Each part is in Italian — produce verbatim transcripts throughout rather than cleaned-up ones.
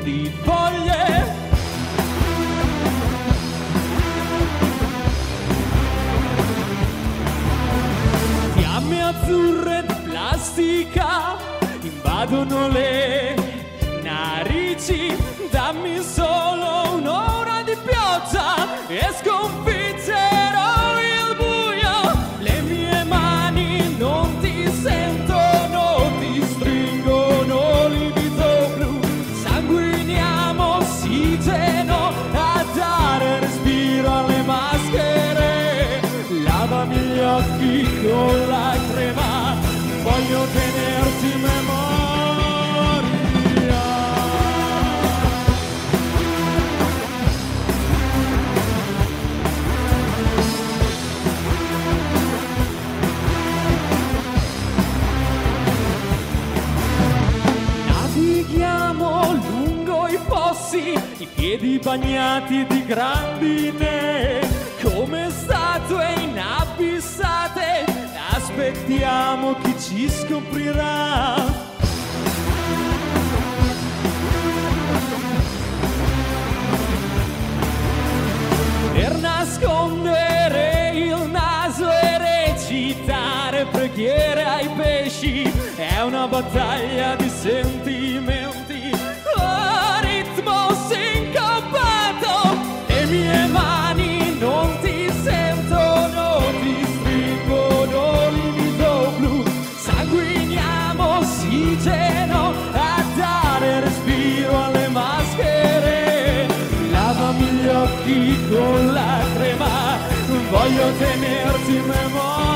di foglie. Fiamme azzurre di plastica invadono le narici. Dammi solo un'ora di pioggia e sconfiggerò il buio. Le mie mani non ti sentono, ti stringono livido blu. Sanguiniamo ossigeno a dare respiro alle maschere. Lavami gli occhi con la crema, voglio tenerti in memoria. Navighiamo lungo i fossi, i piedi bagnati di grandine, come statue inabissate. Aspettiamo chi ci scoprirà. Per nascondere il naso e recitare preghiere ai pesci è una battaglia di sentimenti a ritmo sincopato. Le mie mani non ti sentono, ti stringono livido blu. Sanguiniamo ossigeno a dare respiro alle maschere. Lavami gli occhi con la crema, voglio tenerti in memoria.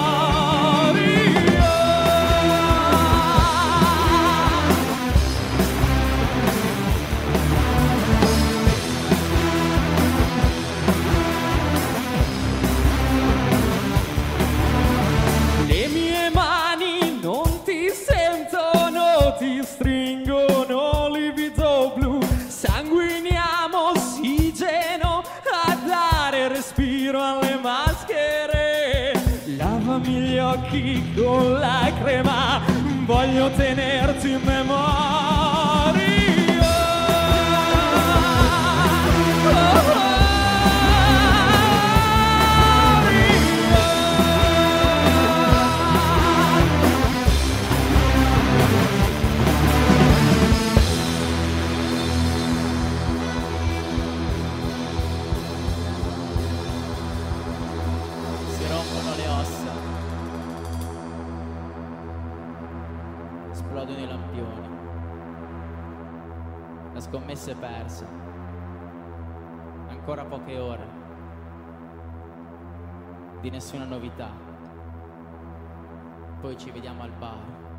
Le mie mani non ti sentono, ti stringono livido blu. Sanguiniamo ossigeno a dare respiro alle maschere. Lavami gli occhi con la crema, voglio tenerti in memoria. Oh, oh. Esplodono i lampioni. La scommessa è persa. Ancora poche ore di nessuna novità. Poi ci vediamo al bar.